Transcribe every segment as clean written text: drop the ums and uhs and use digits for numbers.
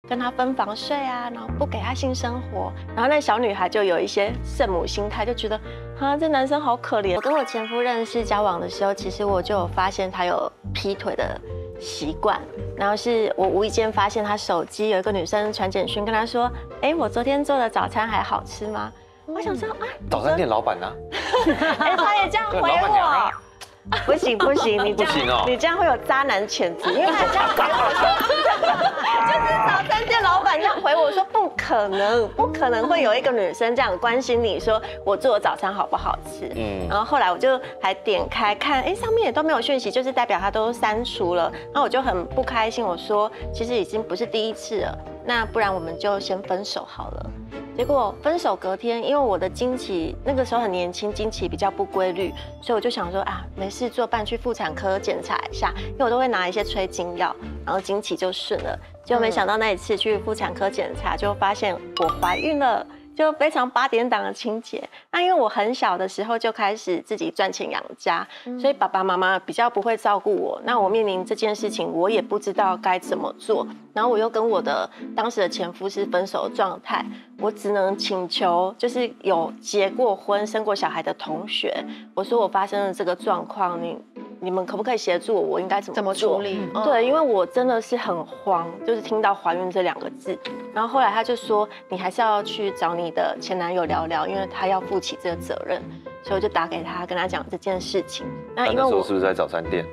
跟他分房睡啊，然后不给他性生活，然后那小女孩就有一些圣母心态，就觉得啊，这男生好可怜。我跟我前夫认识交往的时候，其实我就有发现他有劈腿的习惯，然后是我无意间发现他手机有一个女生传简讯跟他说，哎，我昨天做的早餐还好吃吗？我想说啊， 早餐店老板呢？ 哎，他也这样回我。不行不行，你这样你这样会有渣男潜质，因为他这样回我说，就是早餐店老板这样回我说，不可能会有一个女生这样关心你说我做的早餐好不好吃。然后后来我就还点开看，哎，上面也都没有讯息，就是代表他都删除了。然后我就很不开心，我说其实已经不是第一次了，那不然我们就先分手好了。结果分手隔天，因为我的经期那个时候很年轻，经期比较不规律，所以我就想说啊，没事做，办去妇产科检查一下，因为我都会拿一些催经药，然后经期就顺了。结果没想到那一次去妇产科检查，就发现我怀孕了。就非常8点档的情节。那因为我很小的时候就开始自己赚钱养家，所以爸爸妈妈比较不会照顾我。那我面临这件事情，我也不知道该怎么做。然后我又跟我的当时的前夫是分手的状态，我只能请求就是有结过婚、生过小孩的同学，我说我发生了这个状况，你们可不可以协助我？我应该怎么处理？对，因为我真的是很慌，就是听到怀孕这2个字。然后后来他就说，你还是要去找你的前男友聊聊，因为他要负起这个责任。所以我就打给他，跟他讲这件事情。那因为我是不是在早餐店？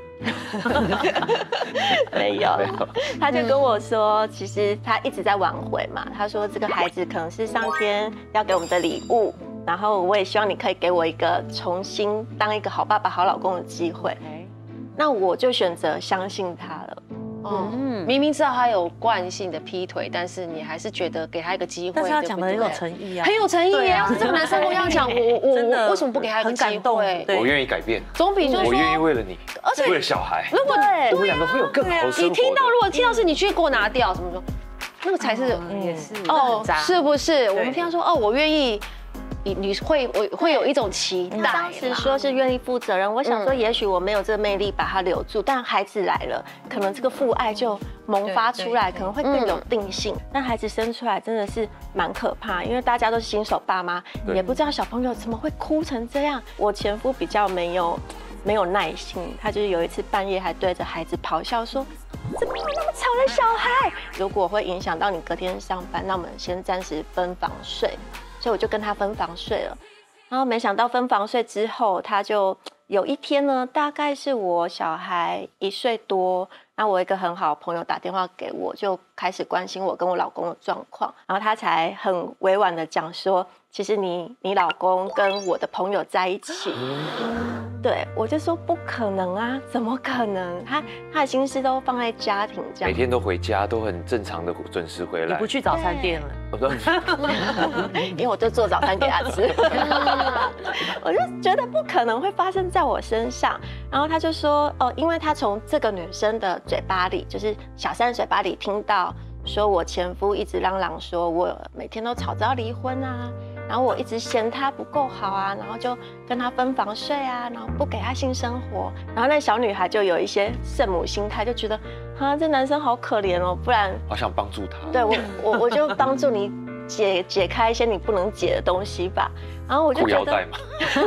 没有，他就跟我说，其实他一直在挽回嘛。他说这个孩子可能是上天要给我们的礼物。然后我也希望你可以给我一个重新当一个好爸爸、好老公的机会。那我就选择相信他了。 明明知道他有惯性的劈腿，但是你还是觉得给他一个机会。 但是他讲的很有诚意啊， 很有诚意啊！这个男生跟我这样讲，我为什么不给他一个机会？ 我愿意改变， 总比就是说我愿意为了你，而且为了小孩， 如果我们2个会有更好的生活。 如果听到是你去给我拿掉，怎么说？那个才是也是是不是？我们听到说我愿意。你会有一种期待。 当时说是愿意负责任，我想说，也许我没有这个魅力把他留住，但孩子来了，可能这个父爱就萌发出来，可能会更有定性。但孩子生出来真的是蛮可怕，因为大家都是新手爸妈，也不知道小朋友怎么会哭成这样。我前夫比较没有耐心，他就是有一次半夜还对着孩子咆哮说：“怎么有那么吵的小孩？如果会影响到你隔天上班，那我们先暂时分房睡。”所以我就跟他分房睡了，然后没想到分房睡之后，他就有一天呢，大概是我小孩1岁多，那我一个很好的朋友打电话给我，就开始关心我跟我老公的状况，然后他才很委婉的讲说，其实你老公跟我的朋友在一起。对，我就说不可能啊，怎么可能？他的心思都放在家庭这样， 每天都回家，都很正常的准时回来。 你不去早餐店了？ 因为我就做早餐给他吃，我就觉得不可能会发生在我身上。然后他就说，因为他从这个女生的嘴巴里，就是小三的嘴巴里听到，说我前夫一直嚷嚷说我每天都吵着要离婚啊。然后我一直嫌他不够好啊，然后就跟他分房睡啊，然后不给他性生活。然后那小女孩就有一些圣母心态，就觉得啊，这男生好可怜哦，不然好想帮助他。 对我就帮助你解开一些你不能解的东西吧。然后我就觉得裤腰带嘛，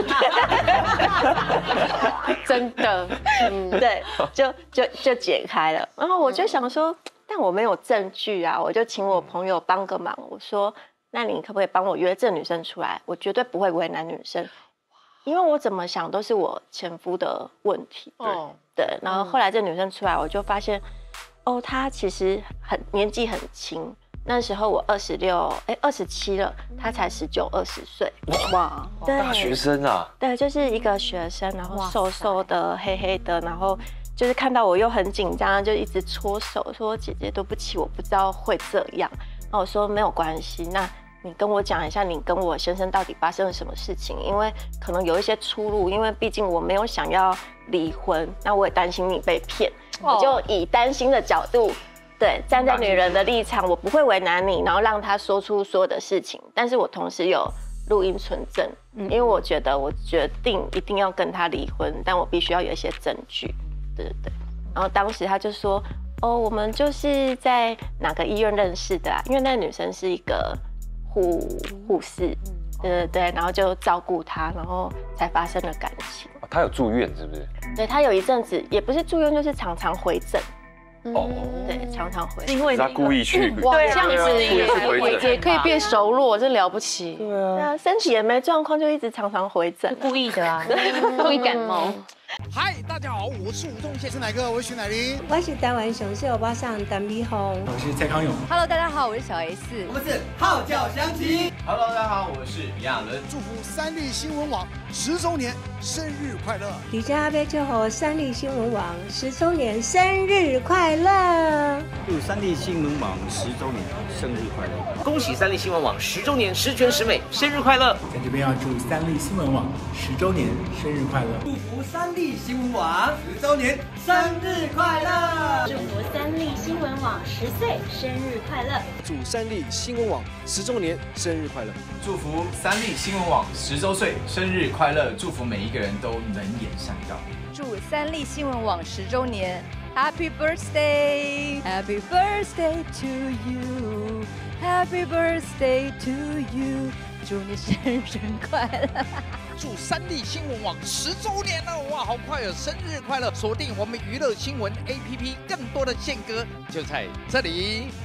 真的， 对，就解开了。然后我就想说，但我没有证据啊，我就请我朋友帮个忙，我说。那你可不可以帮我约这女生出来？我绝对不会为难女生，因为我怎么想都是我前夫的问题。对。然后后来这女生出来，我就发现，她其实年纪很轻。那时候我27了，她才19、20岁。 哇，大学生啊！ 对，就是一个学生，然后瘦瘦的、黑黑的，然后就是看到我又很紧张，就一直搓手，说姐姐对不起，我不知道会这样。那我说没有关系，那你跟我讲一下，你跟我先生到底发生了什么事情？因为可能有一些出入，因为毕竟我没有想要离婚，那我也担心你被骗，我就以担心的角度，对，站在女人的立场，我不会为难你，然后让他说出所有的事情，但是我同时有录音存证，因为我觉得我决定一定要跟他离婚，但我必须要有一些证据，对。然后当时他就说。 哦，我们就是在哪个医院认识的啊？因为那个女生是一个护士，对，然后就照顾她，然后才发生了感情。 她有住院是不是？ 对，她有一阵子也不是住院，就是常常回诊。 哦， 对，常常回诊。 因为他故意去。 哇，这样子也可以变熟络，真了不起。 对啊，身体也没状况，就一直常常回诊。 故意的啊， 故意感冒。 嗨，大家好，我是吴宗宪，是哪个？我是许乃麟， 我是台湾上秀巴上陈美红， 我是蔡康永。 Hello， 大家好，我是小 S， 我们是号角响起。 Hello， 大家好，我是李亚伦。 祝福三立新闻网10周年生日快乐！ 李佳贝祝福三立新闻网10周年生日快乐！ 祝三立新闻网10周年生日快乐！ 恭喜三立新闻网10周年十全十美，生日快乐！ 在这边要祝三立新闻网10周年生日快乐！ 祝福三立新闻网10周年生日快乐！ 祝福三立新闻网10岁生日快乐！ 祝三立新闻网10周年生日快乐！ 祝福三立新闻网10周岁生日快乐！祝福每一个人都能言善道。 祝三立新闻网10周年 Happy Birthday Happy Birthday to you Happy Birthday to you 祝你生日快乐！ 祝三立新闻网10周年了，哇，好快哦！生日快乐！锁定我们娱乐新闻 APP， 更多的宪歌就在这里。